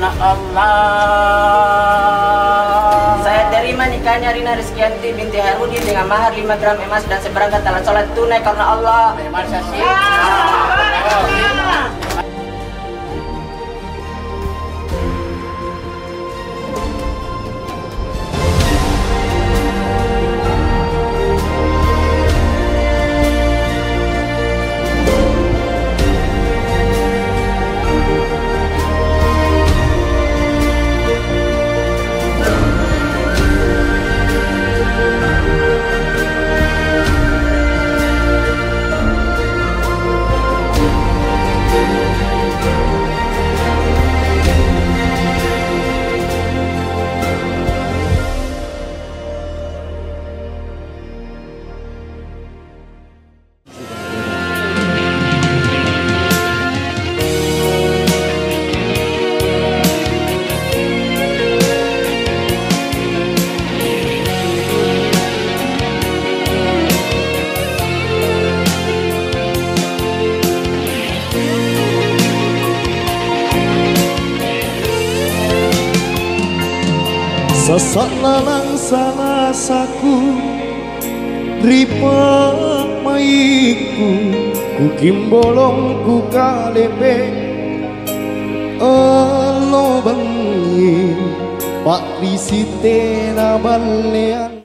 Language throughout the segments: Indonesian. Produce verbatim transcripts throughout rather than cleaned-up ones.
karena Allah. Saya terima nikahnya Rina Rizkyanti binti Harudi dengan mahar lima gram emas dan seperangkat alat sholat tunai karena Allah. Sesak lalang salasaku ripa maiku ku kimbolong ku kalepe elo bengi pak risite na balean.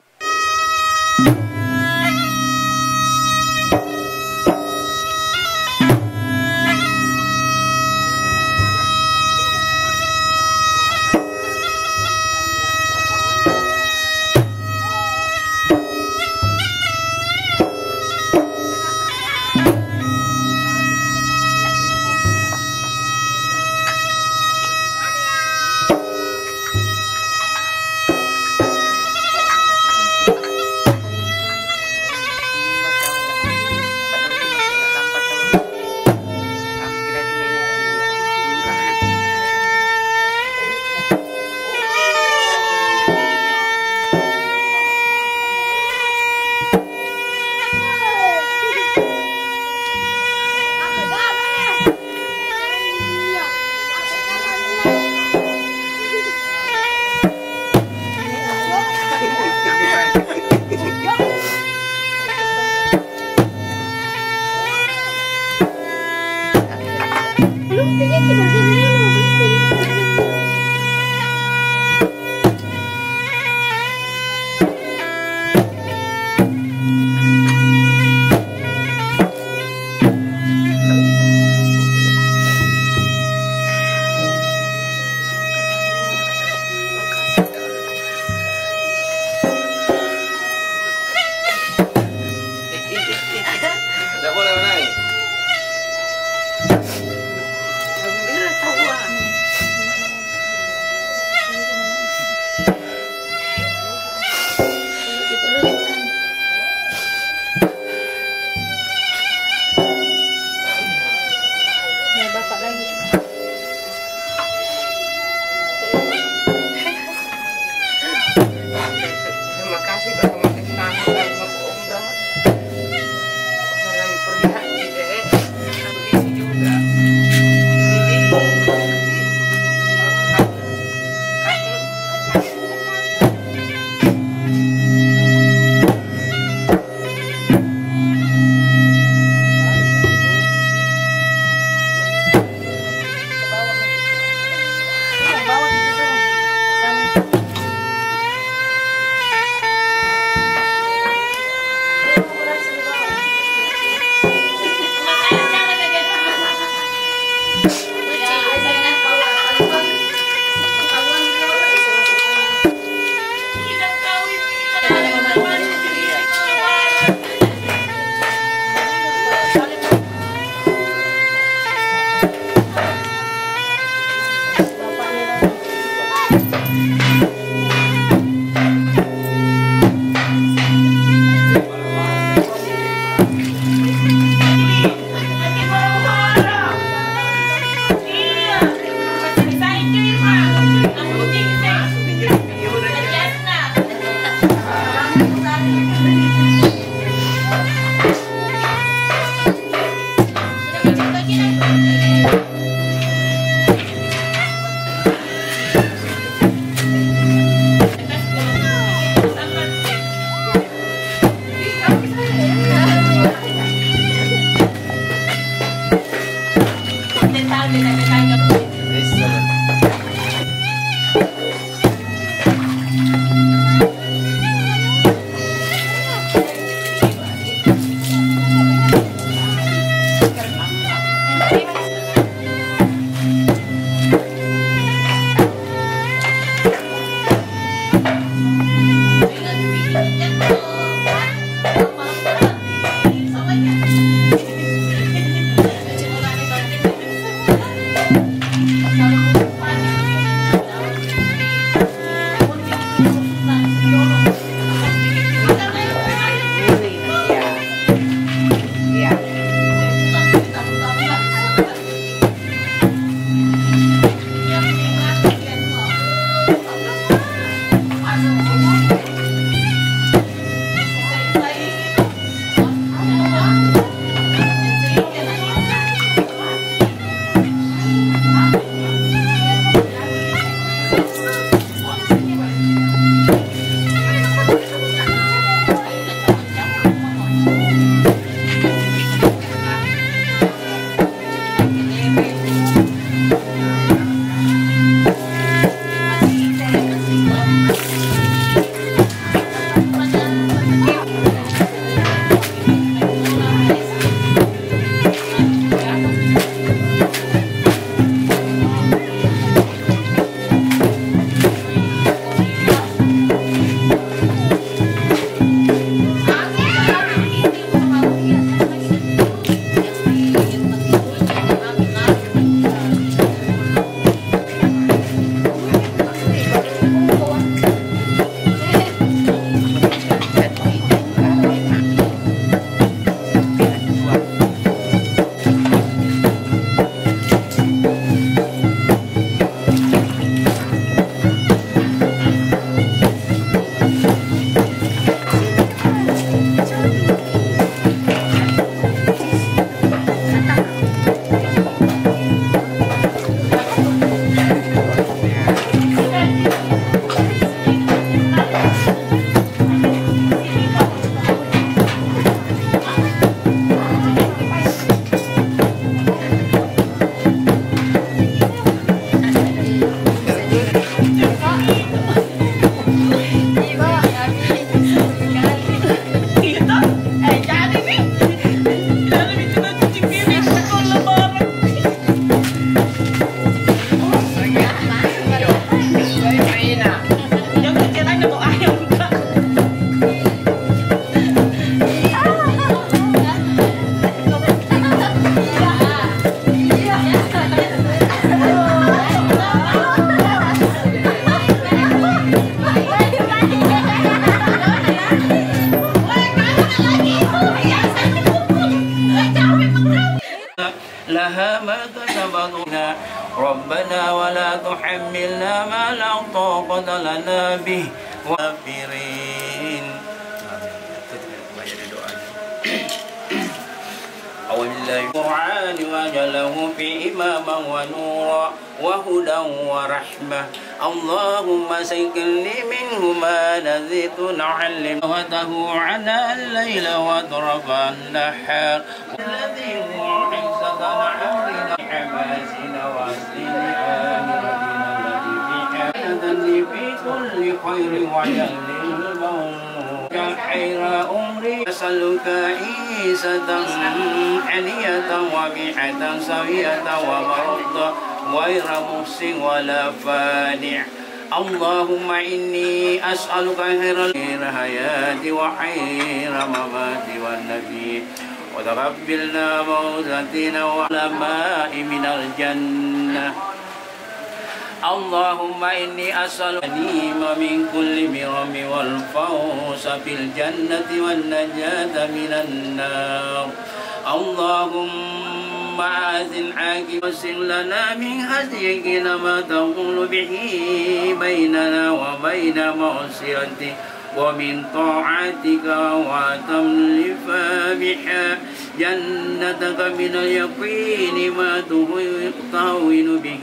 تحملنا ما لا طاقة لنا به وافرين. القرآن وجله في إماما ونورا وهدى ورحمة. اللهم سكنني منه ما نزيت نعلم وته عنا الليل واضرب النحار الذي هو حفظة عمرنا حماسنا واسلنا آمرتنا الذي في حياتنا في كل خير وجل الموت خير أمري أسألك عيسة حنية وبيعة سوية ومرضى غير محسن ولا فادع. اللهم إني أسألك خير الحياة وخير ممات والنبي وتقبلنا موتتنا والماء من الجنة. اللهم إني أسألك الغنيم من كل برم والفوز في الجنة والنجاة من النار. اللهم أذن عاقبة وسر لنا من هديك ما تقول به بيننا وبين معصيتك ومن طاعتك وتملف بها جنتك من اليقين ما تهون به.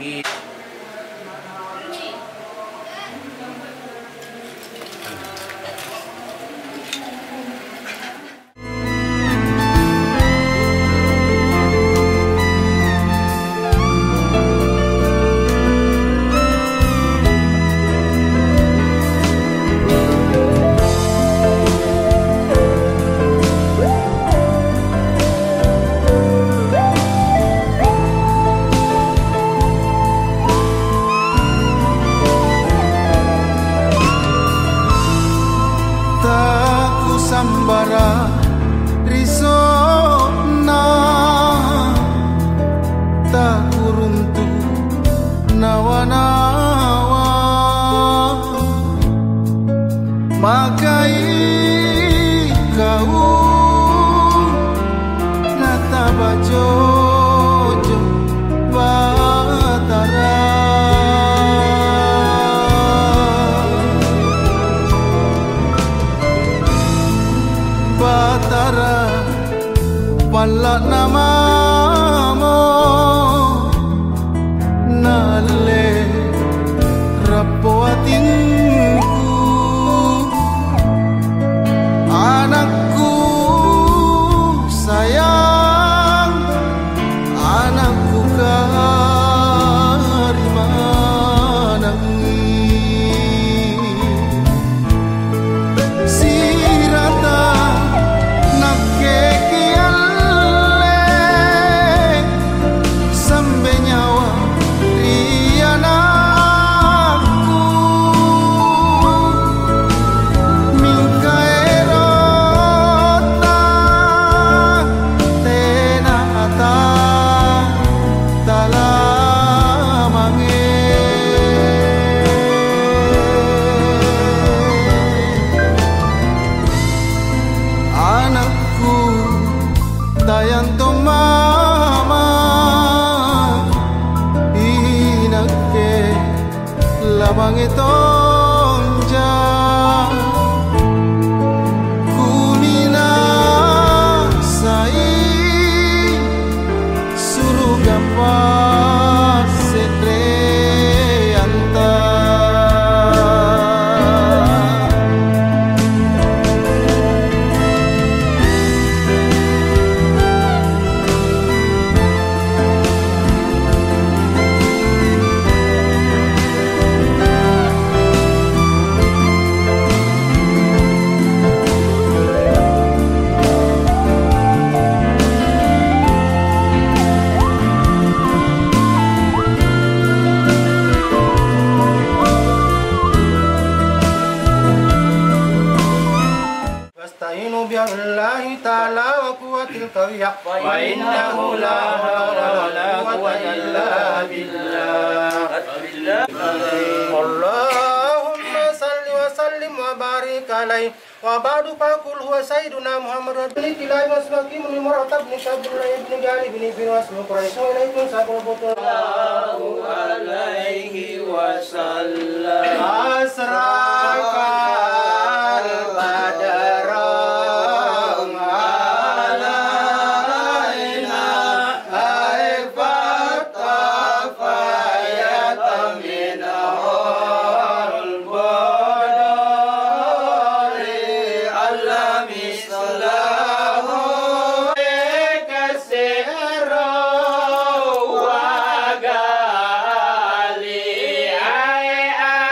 Sambara risona tak kuruntu nawa-nawa makai kau nata bajojo batara batara pala namamu nale rapuatinku anakku sayang anakku karimanangi sirata Tayanto mama inakke labang itonja kumina sai suruga pasetre anta billahi ta'ala wa quwwatil qawiyya wa innahu la hawla wa la quwwata illa billah. Allahumma salli wa sallim wa barik alaihi wa ba'du faqul huwa sayyiduna Muhammad bin Tilai wasmaki min muratab bin Abdullah ibn Gali bin Firwas wa Quraish wa alaikum sallallahu alaihi wa وسلم أسرق البدر علينا أيفت فايت منه البدر على مثله كسر وقالي أي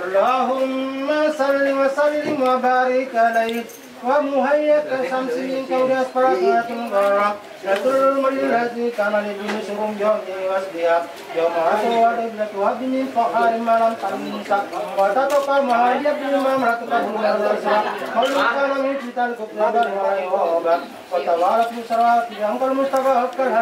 Allahumma salli wa sallim wa barik alaihi wa muhayyaka samsin kaudas parakatul barak Rasul Madinati kana li bin surum jawni wasdiya yawma aswa iblat wa bin fahar malam tansa wa tatqa mahadiya bin mamrat qabul rasa kana min fitan kubadar wa yoba wa tawarat musrat yang kal mustafa hakal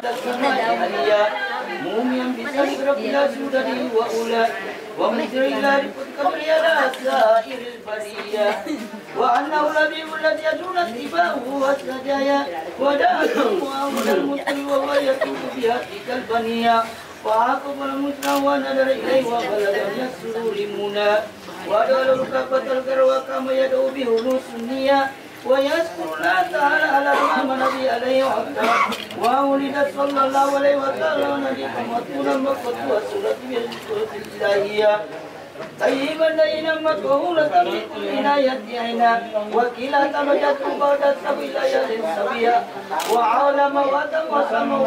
mu'min bisa berpila sudah di wa ula wa mujrila qabli ala sa'iril bariyah wa anna uladi uladi yaduna tibahu wa sajaya wa da'atu وأولى المسلم وهو يتوب بهاتك البنية وعاقب المسلم ونظر إليه وبلغ من السرور منى ودعا الكعبة الكروى كما يدعو بهلوس النية ويذكر الله تعالى على ما نبي عليه وعبده وولدت صلى الله عليه وسلم نبيكم مطمونا مقصود سورة الإلهية طيبا لينا مكهولة من كل عناية عينا وكلا تمجت بعد السبيل يد سبيا وعالم وادم وسمو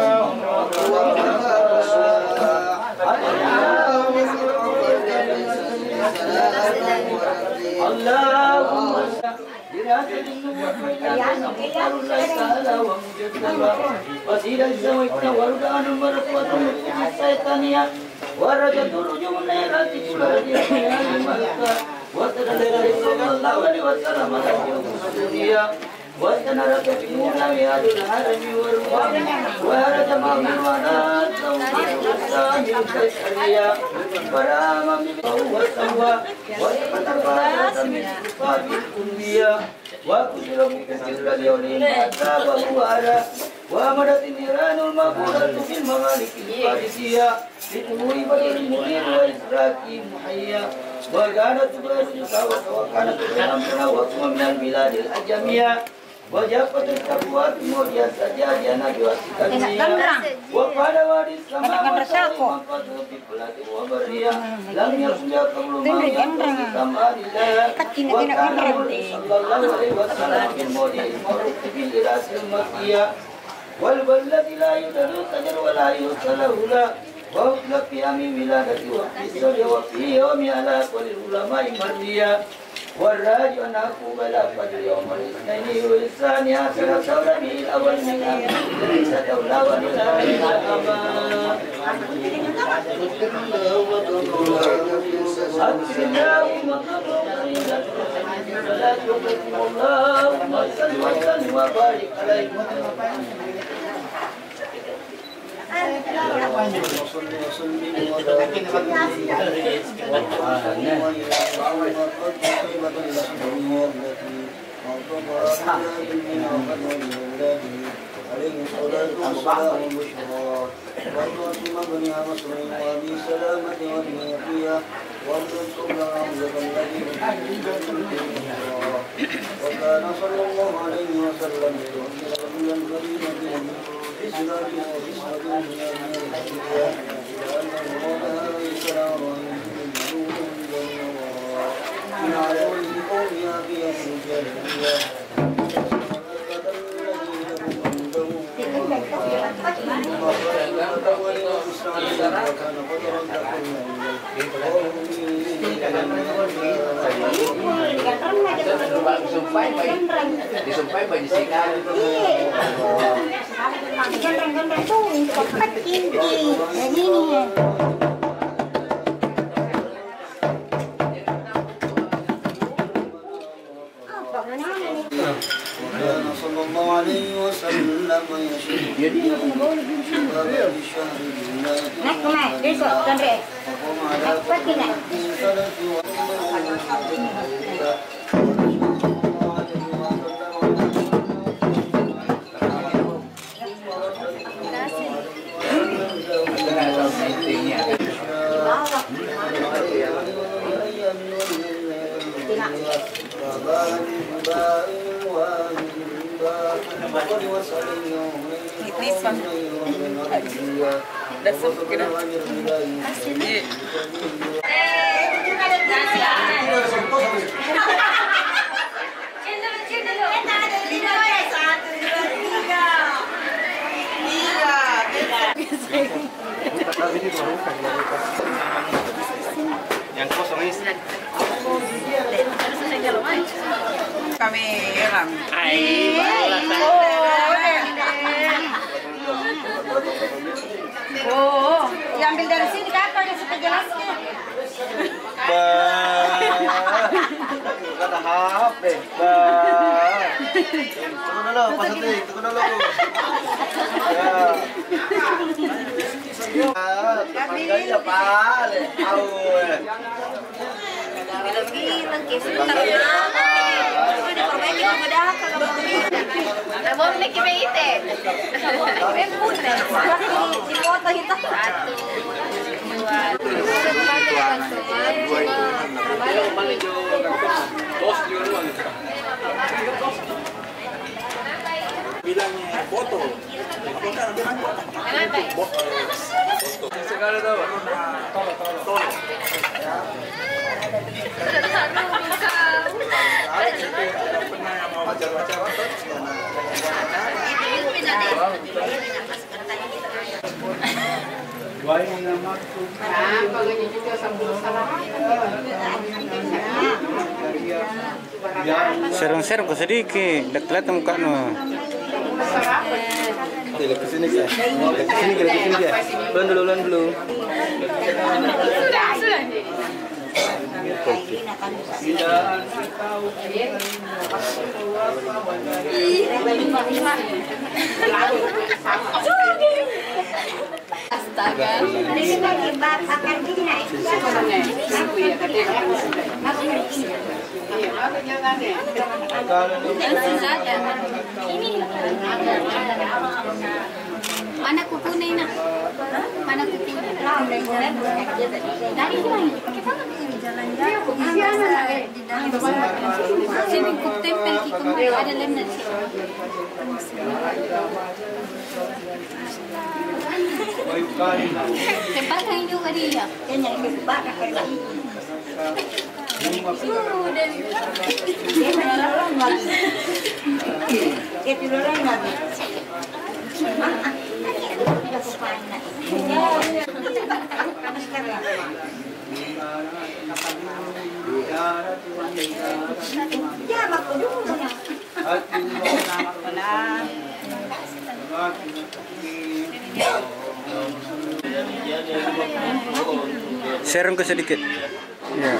اللهم براسل النبوة وإلى الله تعالى ومجدها وسيلة الزوجة وردان المرفوة من الشيطانية ورجت رجوم النيرات كل هذه الملكة وتنزل صلى الله عليه وسلم رجوم الدنيا وتنرك في مناويات الحرم والروم وهرج مغفرات ومسلم الكشرية فرام منه والسوى وتقتل فرات من صفات الكلية وكسره كسر اليولين أتابه على ومدت النيران المغفورة في الممالك الفارسية لطلوع بدر المنير وإسراك محيا وكانت تبرزك وكانت تنمنا وقوم من البلاد الأجمية وجافت التقوى في موجة السجاد ينجوى السكالية وقال وادي السماء والسماء منقذوا في كلات وبرية لم يكن يقبل ما ينقذ سماء لله وكان صلى الله عليه وسلم في الموجة المعروف في الإراس المكية والبلد لا يدر الشجر ولا يوصل له وأطلق في أمي ولادتي وفي السر وفي يوم على كل العلماء مرضية والراجع نعقوب لا فجر يوم الاثنين والثاني عشر ثورة به الأول من أمي ليس دولة ولا إلا أمان أكثر اللهم فلا يقسم اللهم صل وسلم وبارك عليه عليه الصلاة والسلام والبشرى والقاسم بن مصر وأبي سلامة وابن يحيى والرسول حمزة الذي وكان صلى الله عليه وسلم يوكل رجلا كريما بإسلام وبسمة من الأنبياء لأنه وضع السلام من على وجه قومها في أهل الجاهلية Disumpah baju sikap. Gandang-gandang tuh cepat tinggi. Jadi nih. وكان صلى الله عليه وسلم يشهد بالشهر Nak kemana? Besok, Andre. وقام على كل سلف Yang kosong ini kamera. Ay, Oh, diambil dari sini kakak yang suka jelaskan. Kata H P. Tunggu dulu, Pak Siti, tunggu dulu. Ya. Ya, Pak. Tahu. Bilang-bilang ke sebentar ya. Udah perbaiki udah kalau mau. Nah, mau make itu. Ini putih. Di foto itu. Satu, dua, bilangnya foto. Sekali tahu. Tolong. Serong-serong ke sedikit, dak kelihatan muka no. Lihat ke sini saya. Lihat ke sini, lihat ke sini ya. Belum dulu, belum dulu. Astaga. Ini lagi akan gini naik. Ini mana kukunya nak? Mana kukunya? Dari mana? Pakai tangan ini jalan-jalan. Di dalam sini kuk tempel kita ada lem nanti. Tempatkan juga dia. Kayaknya ini bakar lagi. Itu orang lagi. Ya, aku dulu. Serong ke sedikit. Ya.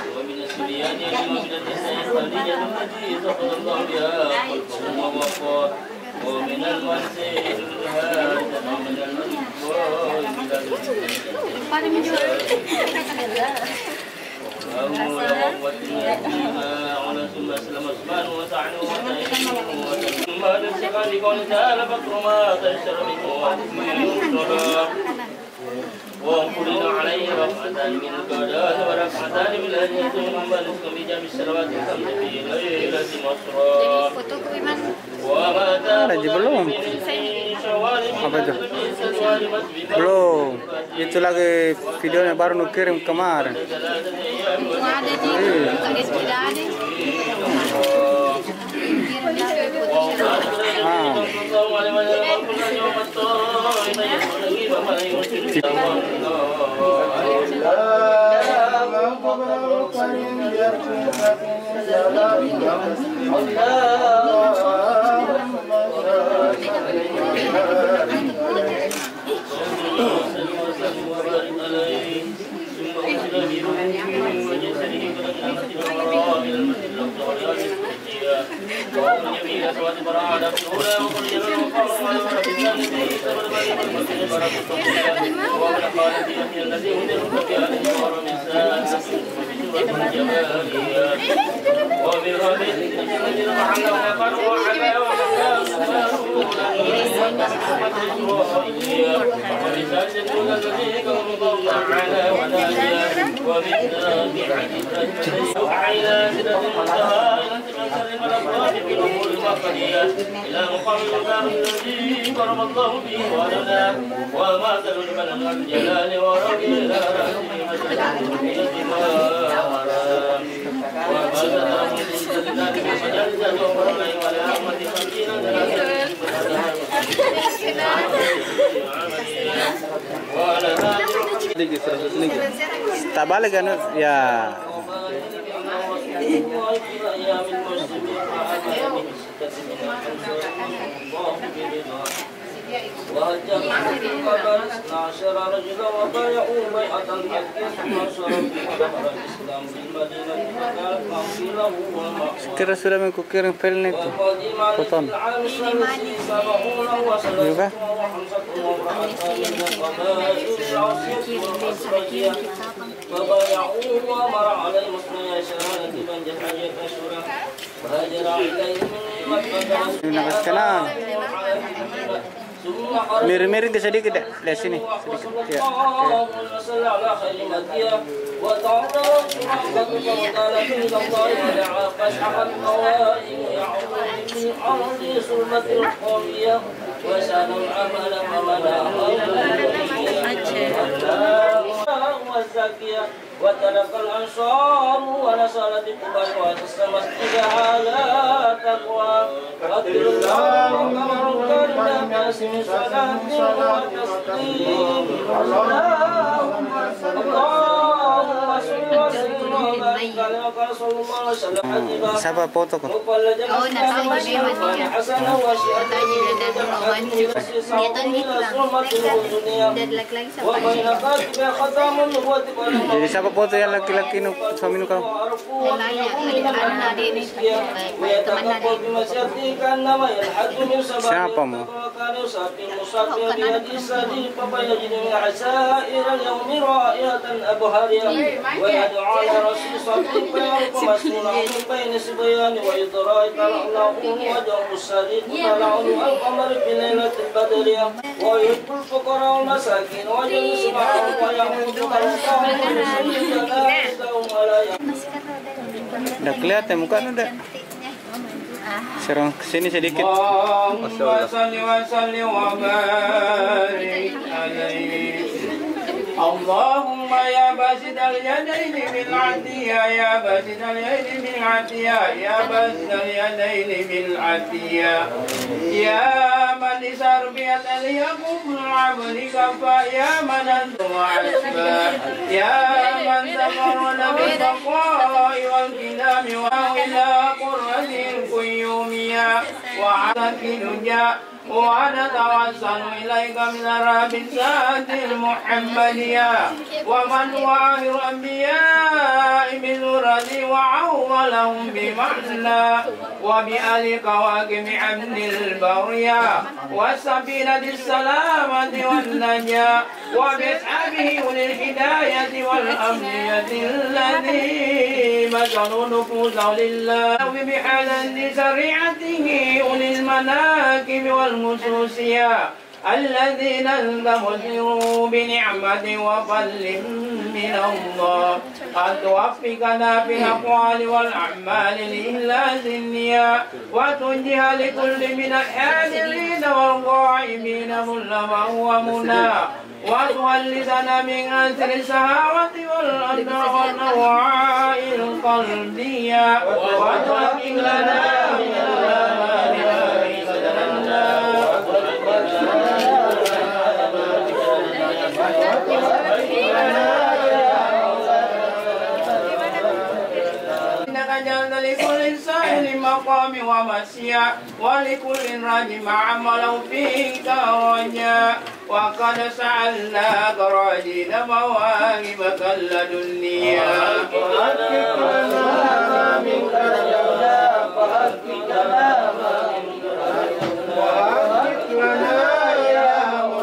وانقلنا عليه رفعتان من القادات ورفعتان من الأجهة ثم نسك بجمع السلوات الخمس في ليلة مسرى وما Lagi belum. Apa itu? Belum. Itu lagi videonya baru nu kirim kemarin. Itu ada di ada tidak ada. Ah. إلى مقام المقام الذي ضرب الله به ولنا وما تلون من الجلال ورب إلى Tak balik kan ya. الله في أيام المسلمين وأمر بستة من الأنصار الله برضاه وهجر قبل اثنا عشر رجلا وبايعوا بيعة الحج ثم صرفوا ظهر الإسلام بالمدينة فكانت مغفرة والمأمون Kira sudah mengkukirin film itu. Potong. Juga. Nakas kanan. Mirip-mirip sedikit deh, lihat sini sedikit. Ya. والزكية وترك الأنصار ونصرت قبل وتسلم المسجد على تقوى أكبر الله أكبر الناس من صلاة وتسليم اللهم صل وسلم وبارك على رسول الله صلى الله عليه وسلم. Siapa foto kok? Oh, natawa siya masih. Katanya ada dalawan. Dito dito lang. Dadlag lang sa Jadi siapa foto yang laki-laki nu suami nu kau? Lalaya, ano na din eh. Teman na din. Siapa mu? Udah kelihatan muka udah. Serang kesini sedikit. Allahumma salli wa sallim wa barik alaihi. Allahumma ya basidal yadaini bil atiyah ya basidal yadaini bil atiyah ya basidal yadaini bil atiyah ya man disarbiyat al yaqum abdika fa ya man antum asba ya man tamarrana bil taqwa'i wal kinami wa ila qurratil quyumiyya wa ala kinuja ونتوسل إليك من الرابطات المحمدية ومن واهر الأنبياء بنورة وعولهم بمعنى وبآل كواكب عبد البرية والسفينة السلامة والنجاة وبأصحابه أولي الهداية والأمنية الذي مثلوا نفوسهم لله وبحلال شريعته أولي المناكب والمسوسية الذين استمتعوا بنعمة وفضل من الله أن توفقنا في الأقوال والأعمال لإخلاص النية وتنجيها لكل من الحاضرين والغائبين كل ما هو منى وتولدنا من أثر السهوة والنوعاء القلبية وتوفق لنا من الأمان لكل سائل مقام ومسيا ولكل رجم عمله فيك رجاء وقد سألناك راجين مواهبك اللدنيا فأكد لنا منك رجاء فأكد لنا وأكد لنا يا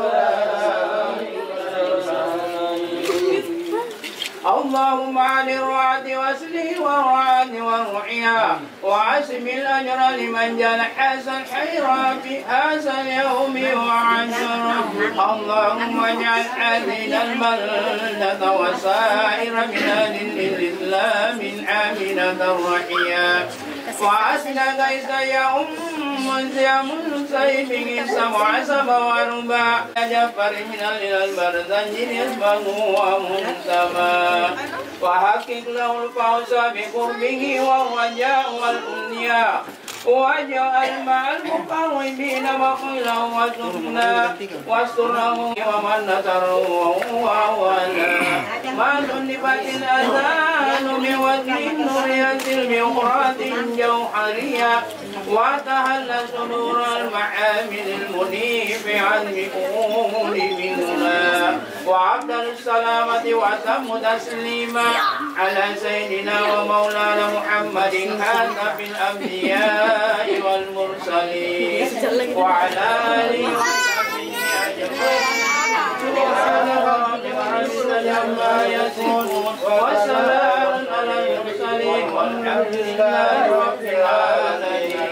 اللهم عن الرعد واسله والرعد والرعيا وعسم الأجر لمن جل حسن حيرا في هذا اليوم وعشرا اللهم اجعل هذه البلدة وسائر بلاد الإسلام آمنة رحيا وعسنا ليس يا أم يا منسيب سبع سبع وربع جفر من البرزنج يسبه ومنتمى وحقق له الفوز بقربه والرجاء والأمنية واجعل مع المقربين مقيلا وسكنا واسترهم ومن نصره وعوانا ما سلفت الأذان بوزن نورية المغرات جوحرية وتهل صدور المعامل المنيف عن بؤول منا وعبد السلامة وأتم تسليما على سيدنا ومولانا محمد هذا في الأنبياء والمرسلين وعلى آله وصحبه أجمعين سبحان ربك رب العزة عما يصفون وسلام على المرسلين والحمد لله رب العالمين.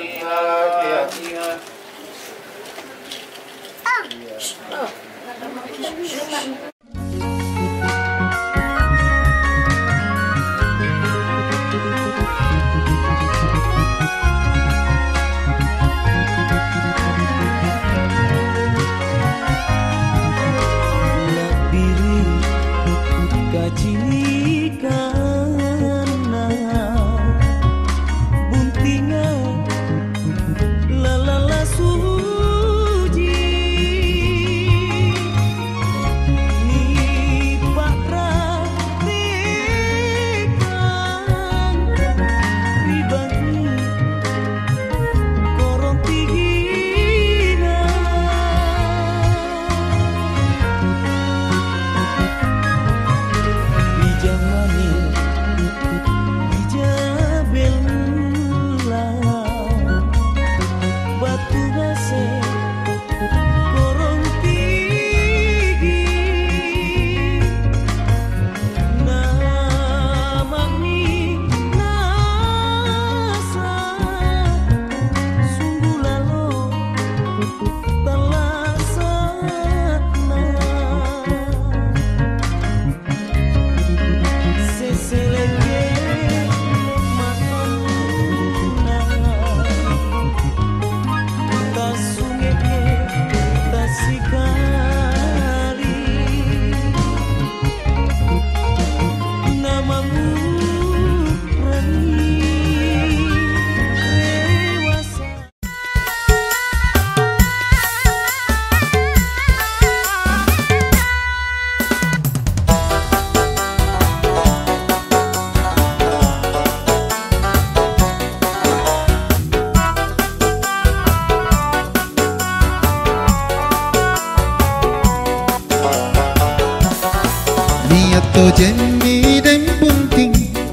Niato jenni dan bunting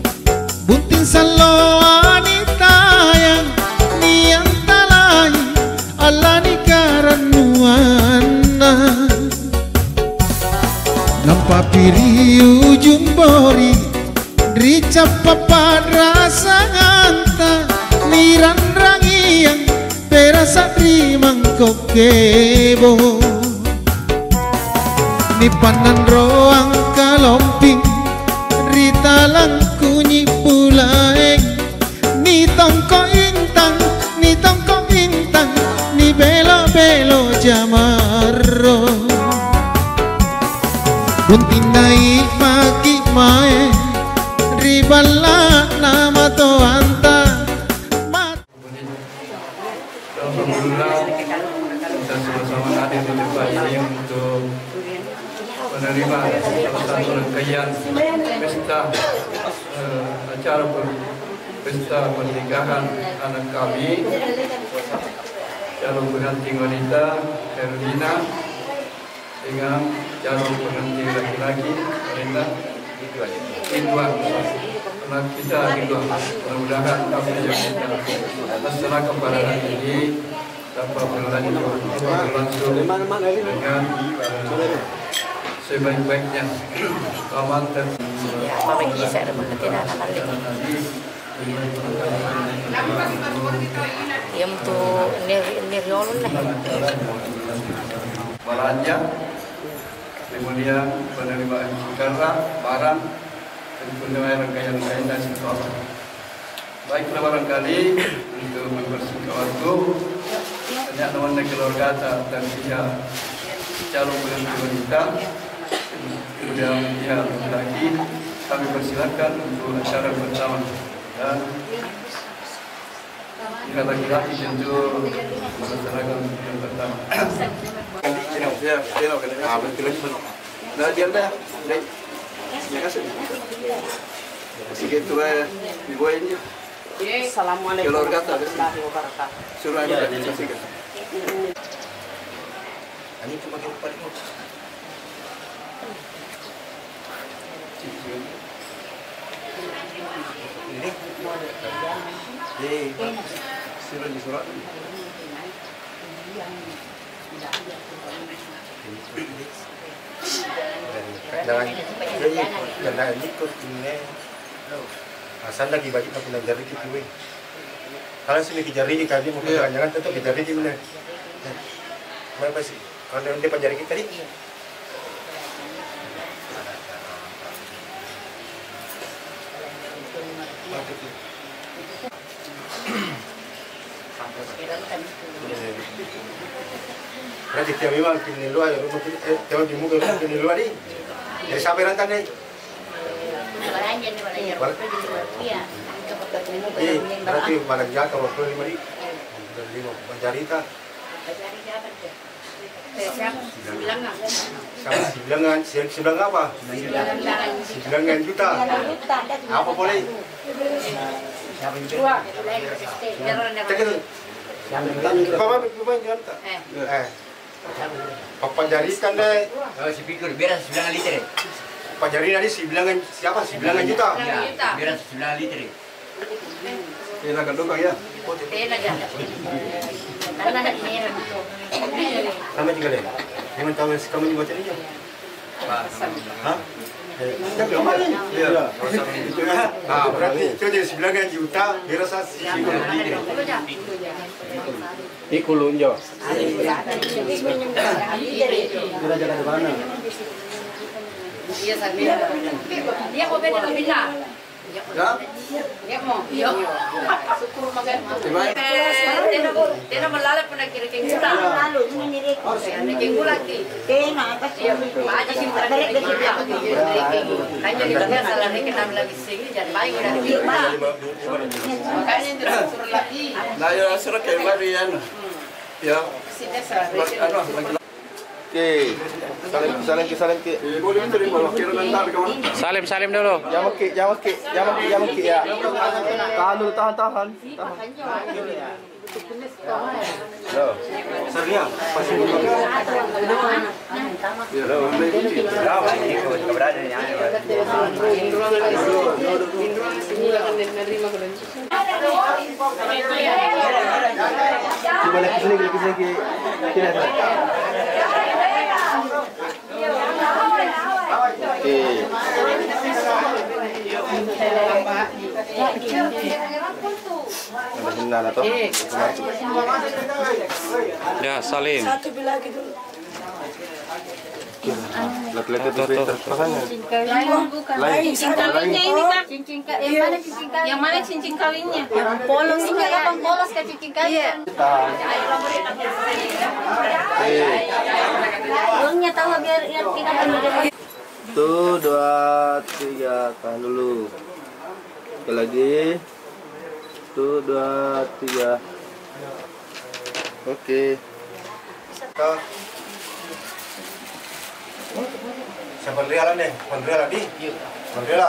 bunting salo wanita yang niat talai Allah ni karanuana nampak piri ujung bori rica papat rasa nganta niran rangi yang perasa rimang kokebo ni panan roang kalomping rita lang kunyi pulaeng ni tongko intang ni tongko intang ni belo belo jamaro buntin naik maki mae ribala nama to anta Alhamdulillah kita sama-sama hadir di tempat ini untuk menerima satu rangkaian pesta uh, acara pesta pernikahan anak kami calon pengantin wanita Herlina dengan calon pengantin laki-laki wanita Ridwan. Anak kita Ridwan, mudah-mudahan apa yang kita laksanakan pada hari ini dapat berlangsung dengan sebaik-baiknya. Selamat dan Mabagi saya ada mengerti anak lagi. Yang tu neriolun lah. Baranya, kemudian penerimaan karena barang dan penerimaan rangkaian-rangkaian dan situasi. Baiklah barangkali untuk mempersingkat waktu, banyak teman keluarga dan pihak calon pengantin wanita, kemudian pihak laki, kami persilakan untuk acara pertama dan Jika laki-laki tentu melaksanakan yang pertama. Ya, dia nak kena apa lagi? Dah dia dah. Dah. Terima kasih. Sikit tu eh, ibu ini. Assalamualaikum warahmatullahi wabarakatuh. Suruh ada sikit. Ini cuma kita paling ini. Eh, surat di surat. Jangan, jadi jangan ikut ini. Asal lagi bagi aku nak jari kita weh. Kalau sini jari kita dia mau jangan tentu jari kita mana. Mana sih? Kalau dia penjari kita ni. Nanti tiap memang kini luar, eh tiap di muka kini luar ni. Jadi sampai rantan ni. Eh, berarti malam jatuh waktu lima ni. Lima penjari tak. Sembilangan, sembilan apa? Sembilangan juta. Apa boleh? Dua. Bapak bapak jangan tak? Eh. Papa jari kan deh. Si pikir biar sembilan liter. Papa jari nanti sembilangan siapa? Sembilangan juta. Biar sembilan liter. Ini nak kandung ya? Nama juga deh. Jangan tahu kamu ni macam ni je. Hah? Ya. Ah, berarti itu jadi sembilan juta, berasa sembilan liter. Ikulun jo. Kita jaga di mana? Iya sambil. Dia kok beda beda. Ya? Ya mau. Yo. Syukur makan. Tena melalap pun kira kira gula. Lalu ini ni. Kira gula ti. Tena apa sih? Aja sih tarik dari dia. Hanya kita kan salah ni kena lagi sini jangan baik dah. Makanya itu suruh lagi. Nah, ya suruh kembalian. Ya. Sini salah. Anu, Okey. Salim salim ke salim ke. Eh, boleh terima kalau kira nanti kawan. Salim salim dulu. Jangan mekik, jangan mekik, jangan mekik, jangan mekik ya. Tahan dulu, tahan tahan. Tahan. Yo. Seria. Pasti dulu. Ya, dah boleh kunci. Dah, ini kau berada ni. Cuba lagi sini, lagi sini. Kira. Okey. Benar lah toh. Ya, salim. Laki-laki tu terpasangnya. Lain cincin kawinnya ini kak. Cincin kawin. Yang mana cincin kawin? Yang mana cincin kawinnya? Yang polos ini apa polos ke cincin kawin? Uangnya tahu biar biar tidak ada. Satu, dua, tiga, tahan dulu. Sekali lagi. Satu, dua, tiga. Okey. Siapa real ni? Real ni. Real.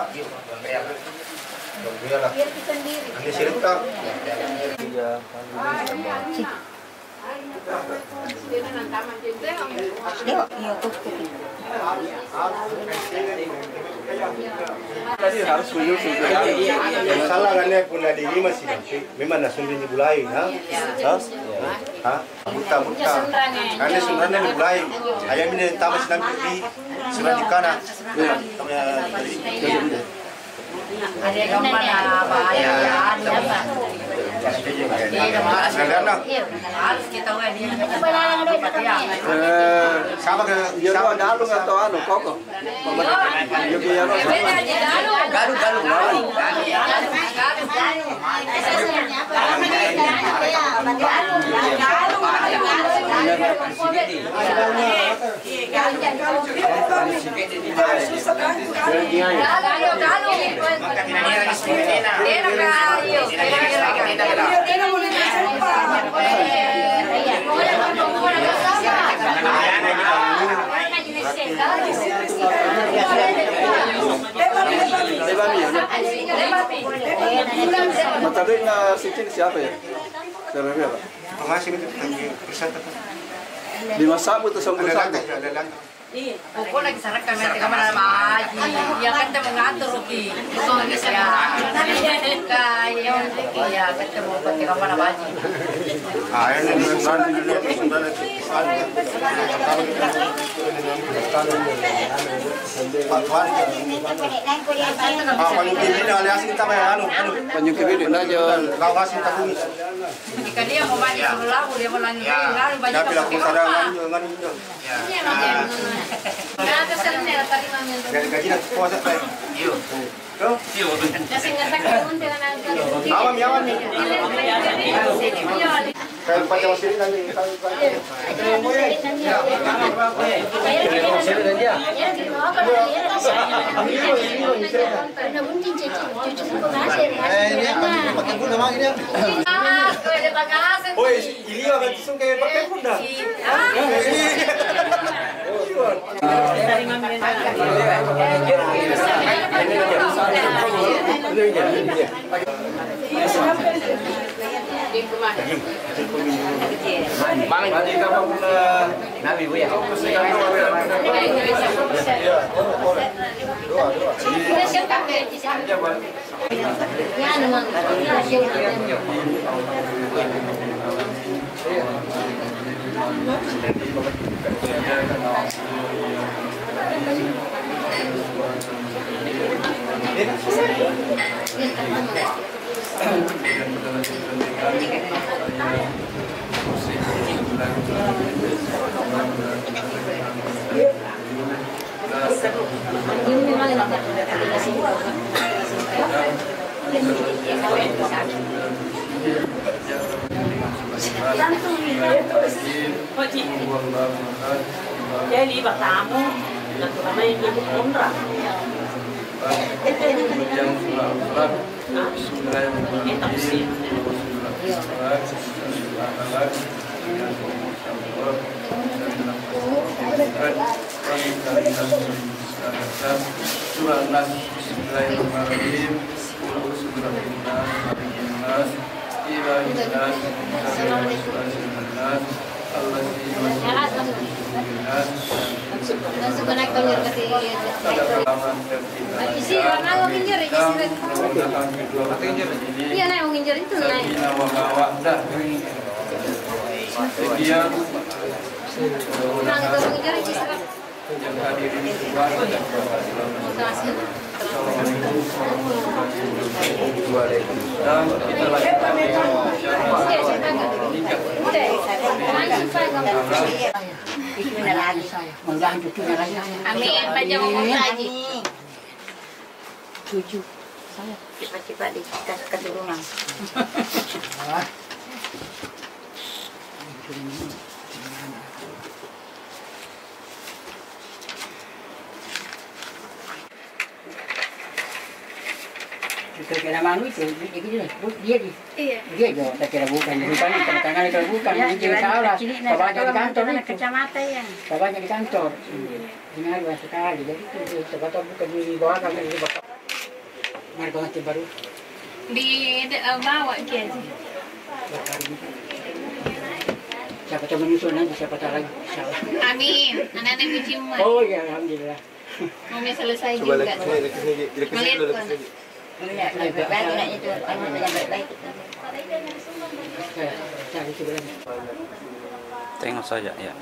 Real. Biar kita sendiri. Ini cerita. Tiga. Tadi harus suyuk suyuk. Salah kan ni pun ada ini masih. Memang nak sundin di bulai, ha? Ha? Ha? Buta buta. Kan sundin di bulai. Ayam ini tamat senam di senam di kanan. Ada yang mana apa ya? Ada. Harus kita tahu dia. Sama ke sama dalu atau anu koko. Garu garu garu. Garu garu. Matador na sitin siapa ya? Siapa ya? Pengasih itu persatu. Lima sabu atau sambut sabu? Ada lantai. Pokok lagi sarak kami nanti kamar sama Aji. Ya kan kita mengatur Ruki. Itu bisa ya. Kayak ya kita mau ke kamar sama Aji. Ah, ini sembilan dulu, sembilan itu. Ah, paling tinggi ini alias kita kayak anu, anu. Panjang kebiri aja. Kau kasih tahu. Jika dia mau maju suruh lalu dia mau lanjut lalu banyak Tapi laku sarangan jangan itu. Nah, kesannya tadi mami. Gaji gaji nak puasa saya. Iyo. Kau? Iyo. Kasi ngasak naman dengan agak. Awam yawan ni. Kalau pada masih nanti. Oh, ini akan langsung kayak pakai kuda. Bang, tadi kamu nabi bu ya? Jadi pertama, pertama yang jadi umrah. Langsung naik tolong ke isi warna mau nginjer ya iya naik mau nginjer itu naik nah itu mau nginjer itu serap yang hadirin keluarga dan dan kita amin baca ngomong lagi cucu saya cepat-cepat dikasih keturunan Kita kira malu itu, dia gitu lah, dia di, dia juga tak kira bukan, bukan, tangan itu bukan, dia salah, bapaknya di kantor itu, kacamata ya, bapaknya di kantor, ini harus sekali, jadi itu sebab bukan di bawah kami di bawah, mereka nanti baru di bawah ke, siapa tahu menyusul nanti siapa tahu lagi, amin, anak-anak kucing oh ya alhamdulillah, mau selesai juga, melihat Ya, lebih baik nak itu, anu yang baik-baik. Cari sebelah. Tengok saja ya.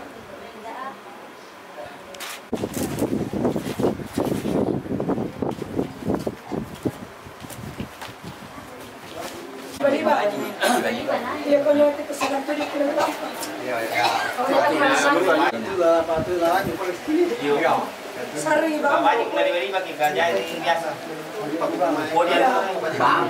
Ya kalau kita sedang tujuh puluh delapan. Ya ya. Patulah, patulah, di Palestina. Iya. Sari bang. Banyak dari bagi gajah ini biasa. Oh dia bang.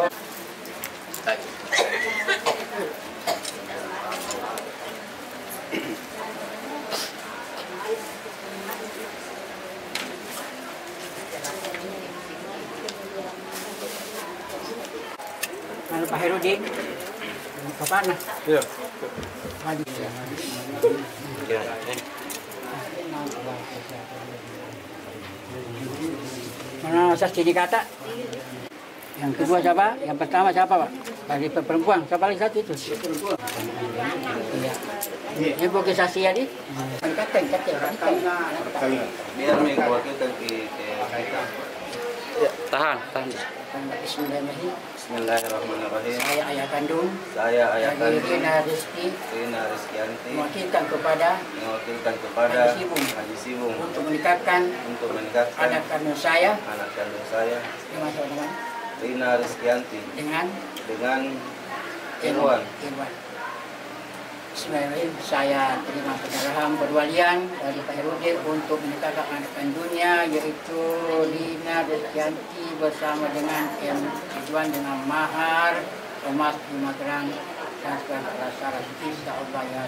Mana Pak Herudin? Kapan nah? Iya. Mandi. Mana saksi di kata? Yang kedua siapa? Yang pertama siapa, Pak? Bagi perempuan, siapa lagi satu itu? Iya. Ini bukan saksi ya, di? Kata, kata, kata. Biar mewakilkan ke kita. Tahan, tahan. Bismillahirrahmanirrahim. Bismillahirrahmanirrahim. Saya ayah kandung. Saya ayah kandung. Rina Rizki. Rina Rizkianti. Mewakilkan kepada. Mewakilkan kepada. Haji Sibung. Haji Sibung. Untuk menikahkan. Untuk menikahkan. Anak kandung saya. Anak kandung saya. Dengan siapa? Rina Rizkianti. Dengan. Dengan. Irwan. Irwan. Bismillahirrahmanirrahim. Saya terima penyerahan perwalian dari Pak Herudin untuk menikahkan anak kandungnya yaitu Lina Rizkianti bersama dengan M. Ridwan dengan mahar emas lima gram dan segala syarat insyaallah ya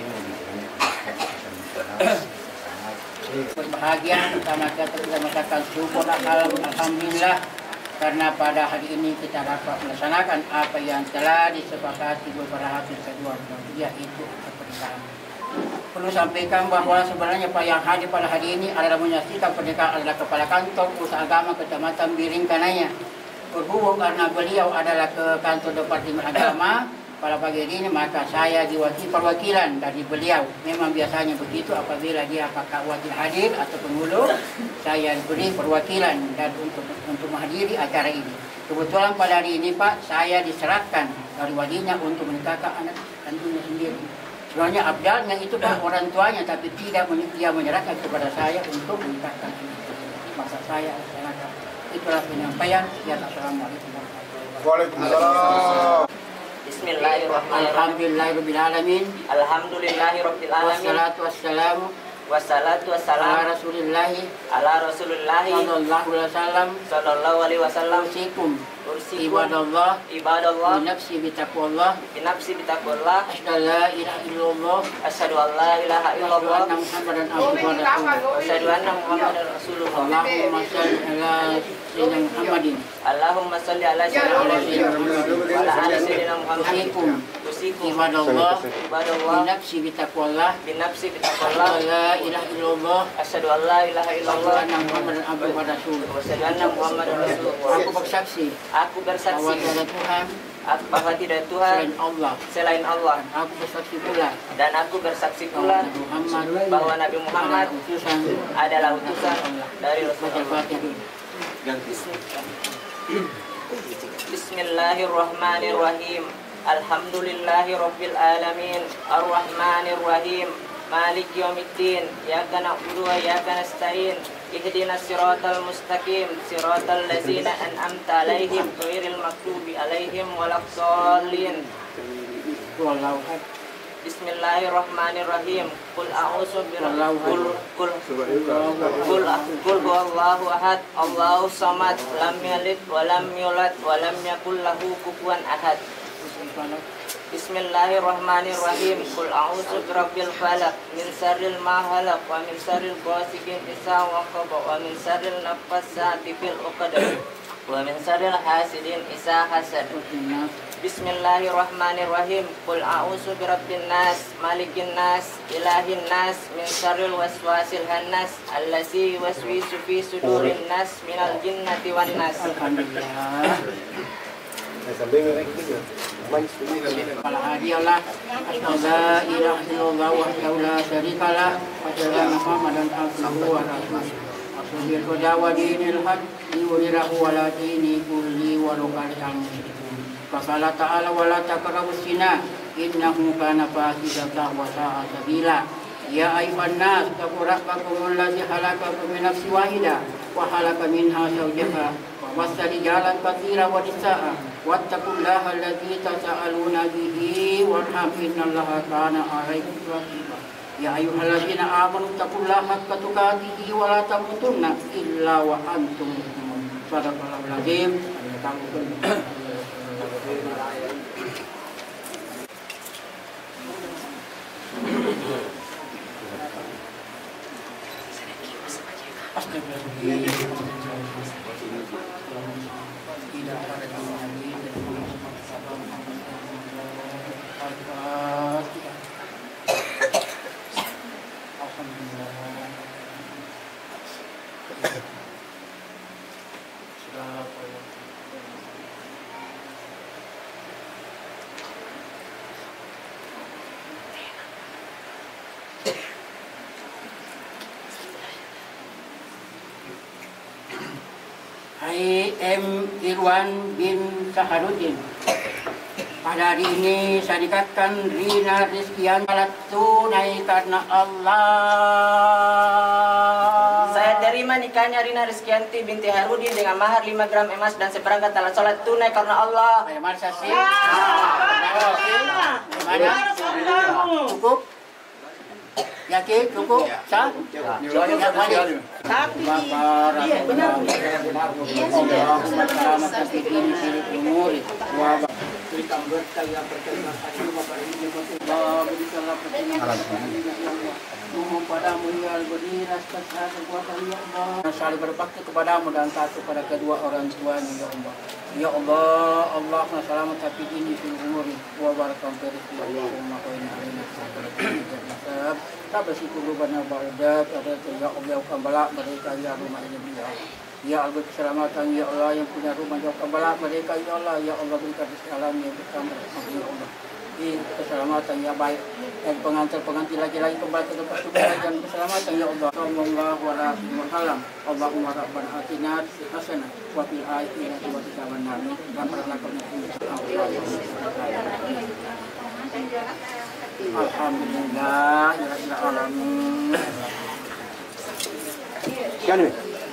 berbahagia pertama kali kita mengatakan syukur alhamdulillah karena pada hari ini kita dapat melaksanakan apa yang telah disepakati beberapa hasil kedua belah yaitu pernikahan. Perlu sampaikan bahwa sebenarnya Pak yang hadir pada hari ini adalah menyaksikan pernikahan adalah Kepala Kantor Usaha Agama Kecamatan Biring Kanaya. Berhubung karena beliau adalah ke kantor Departemen Agama pada pagi ini maka saya diwakili perwakilan dari beliau. Memang biasanya begitu apabila dia apakah wakil hadir atau penghulu, saya beri perwakilan dan untuk untuk menghadiri acara ini. Kebetulan pada hari ini Pak, saya diserahkan dari walinya untuk menikahkan anak kandungnya sendiri. Sebenarnya abdalnya itu Pak orang tuanya, tapi tidak dia menyerahkan kepada saya untuk menikahkan anak sendiri. Maka saya laksanakan. Itulah penyampaian. Ya, assalamualaikum warahmatullahi wabarakatuh. Waalaikumsalam. Bismillahirrahmanirrahim. Alhamdulillahirabbil alamin. Alhamdulillahirabbil alamin. Wassalatu wassalamu Wassalatu wassalamu ala Rasulillahi ala Rasulillahi sallallahu alaihi wasallam. Sallallahu alaihi wasallam. Usikum Ursikum ibadallah ibadallah binafsi bitaqwallah binafsi bitaqwallah asyhadu la ilaha illallah asyhadu an la ilaha illallah wa anna muhammadan abduhu wa rasuluh. asyhadu anna muhammadar rasulullah. Allahumma shalli ala sayyidina Muhammadin. Allahumma shalli ala sayyidina Muhammadin wa ala ali sayyidina Muhammadin. Usikum Usikum ibadallah ibadallah binafsi bitaqwallah binafsi bitaqwallah la ilaha illallah asyhadu an la ilaha wa illallah anna muhammadan abduhu wa rasuluh. wa asyhadu anna muhammadar rasulullah. Aku bersaksi Aku bersaksi bahwa tiada Tuhan aku bahwa tidak Tuhan selain Allah. selain Allah. Aku bersaksi pula Dan aku bersaksi pula Muhammad bahwa Nabi Muhammad utusan adalah utusan dari Rasulullah. Bismillahirrahmanirrahim. Alhamdulillahirabbil alamin. Arrahmanir rahim. Malik yaumiddin. Iyyaka na'budu wa iyyaka nasta'in. Ihdinas siratal mustaqim. Siratal ladzina an'amta 'alaihim ghairil maghdubi 'alaihim waladdallin. Bismillahirrahmanirrahim. Qul a'udzu birabbil qul qul qul huwallahu ahad. Allahus samad. Lam yalid wa lam yulad wa lam yakul lahu kufuwan ahad. Bismillahirrahmanirrahim. Qul a'udzu birabbil falaq min syarril ma khalaq wa min syarril ghasiqin idza waqab wa min syarril naffasati fil 'uqad wa min syarril hasidin idza hasad. Bismillahirrahmanirrahim. Qul a'udzu birabbin nas, malikin nas, ilahin nas, min syarril waswasil khannas, allazi yuwaswisu fi sudurin nas minal jinnati wan nas. Alhamdulillah. Alhamdulillah. La ilaha illallah wahdahu la syarikalah wa asyhadu Muhammadan abduhu wa rasuluh. Rasulil huda wa dinil haq yurirahu wa la dini kulli wa rukariham. Qala ta'ala wa la taqrabus zina innahu kana fahishatan wa sa'a sabila. Ya ayyuhan nas taqu rabbakum allazi khalaqakum min nafsin wahidah wa khalaqa minha zawjaha wa bassa rijalan katsiran wa nisaa wattaqullaha allazi tasaaluna bihi warham innallaha kana 'alaikum raqiba. Ya ayyuhallazina amanu taqullaha haqqa tuqatih wa la tamutunna illa wa antum muslimun. Sadaqallahul azim. Alhamdulillah. Irwan bin Saharudin. Pada hari ini saya nikahkan Rina Rizkian alat tunai karena Allah. Saya terima nikahnya Rina Rizkianti binti Harudin dengan mahar lima gram emas dan seperangkat alat sholat tunai karena Allah. Ayo mari saksi. Mana? Cukup? Yakin? Cukup? Sah? Cukup ya balik. Tapi dia benar. Berikan berkah yang berkenan hati Bapak Ibu Allah, berikanlah pertolongan mohon padamu ya al-Bani rasa kekuatan ya Allah, saling berbakti kepadamu dan taat kepada kedua orang tuanya ya Allah. Ya Allah, Allah selamat tapi ini fil umuri wa barakam fi rizqi Allahumma qina alaina sabab tabasi qulubana ba'da ada ya Allah kembali mereka ya rumah ini ya Allah. Ya Allah keselamatan ya Allah yang punya rumah jauh balak mereka ya Allah ya Allah berikan keselamatan yang berkah ya Allah di keselamatan yang baik dan pengantar-pengantin lagi-lagi kembali ke tempat tujuan dan keselamatan ya Allah. Sallallahu alaihi wasallam. Allahumma rabbana atina hasanah wa fil akhirati hasanah wa qina alhamdulillah ya rabbil alamin. Jangan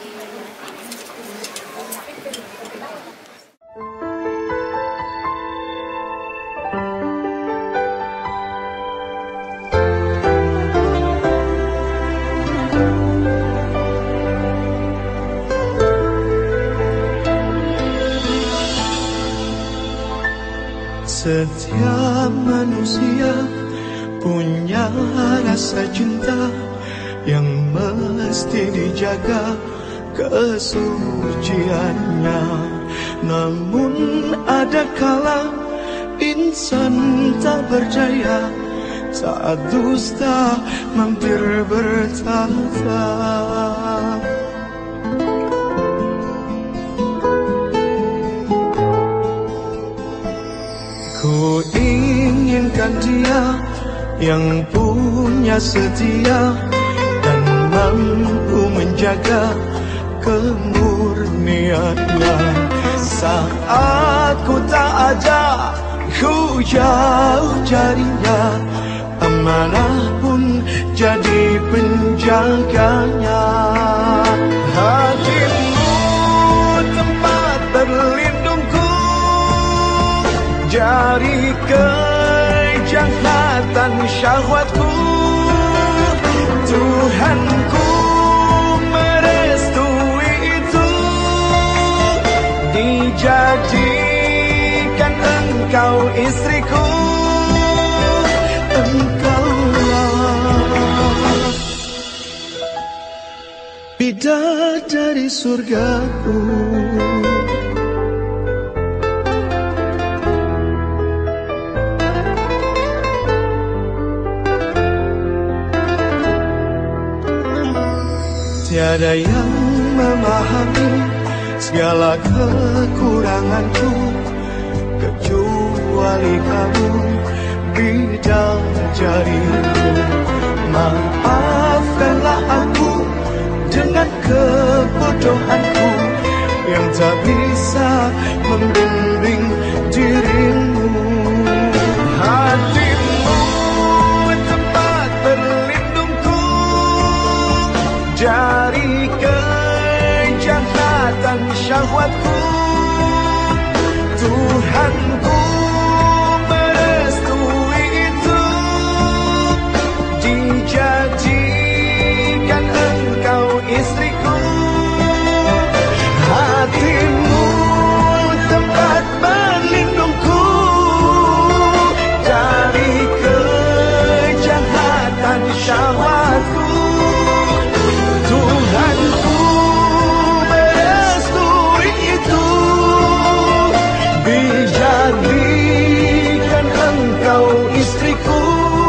Setiap manusia punya rasa cinta yang mesti dijaga kesuciannya. Namun ada kala insan tak berdaya saat dusta mampir bertata. Ku inginkan dia yang punya setia dan mampu menjaga kemurniannya. Saat ku tak ada, ku jauh carinya, amanah pun jadi penjaganya. Hatimu tempat berlindungku, jari kejahatan syahwatku. Tuhanku merestui itu, dijadikan engkau istriku. Engkaulah bidadari surgaku. Tiada yang memahami segala kekuranganku kecuali kamu, bidadariku. Maafkanlah aku dengan kebodohanku yang tak bisa membimbing dirimu. Hatimu tempat berlindungku, dari kejahatan syahwatku. Tuhanku merestui itu, dijadikan engkau istriku. Hatimu tempat berlindungku, dari kejahatan syahwatku. Tuhanku merestui itu, dijadikan engkau istriku.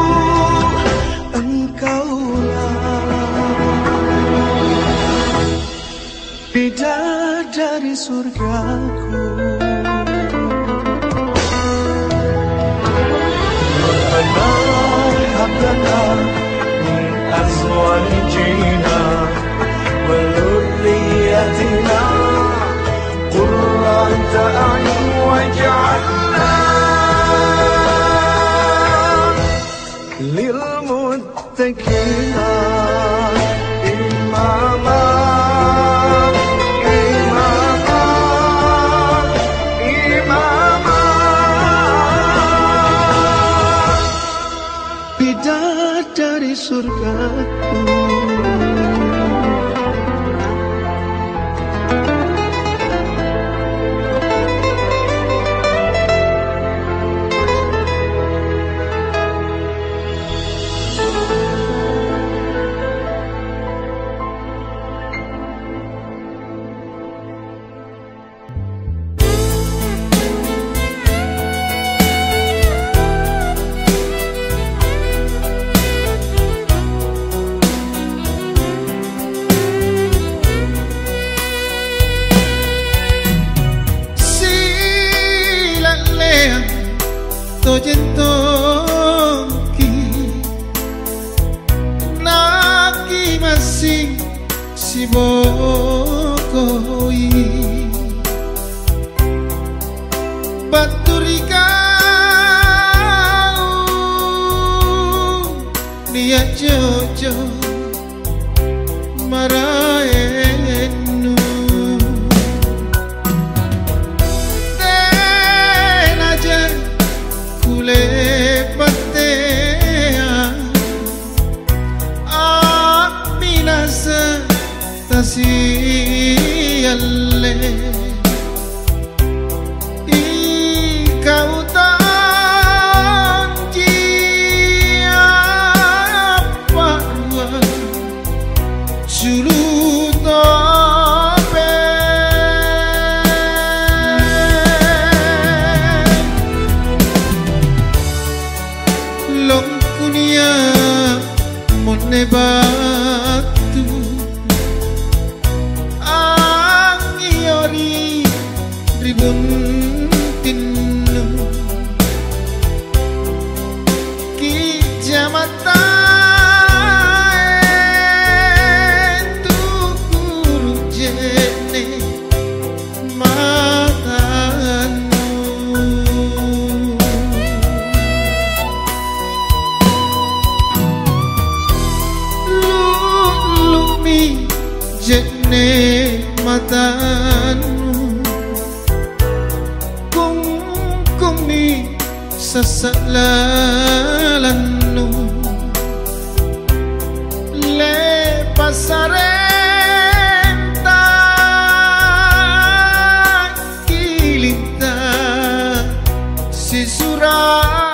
Engkaulah bidadari surgaku. Rabbana hab lana min azwajina wa dhurriyyatina qurrata أعين واجعلنا للمتقين إماما إماما إماما bidadari surgaku. Toyentoki Naki masih sibokoi Baturikau Dia jojo Maraenu Den aja Kule patea Aminasa Tasiyalle Ikau tanji apa Juru tope Longkunia monebatu Angiori ribun tinu Ki jamata tu guru jene matanu Lumi jene matanu Kung kumi sasalanu Le pasarenta Kilinta si surah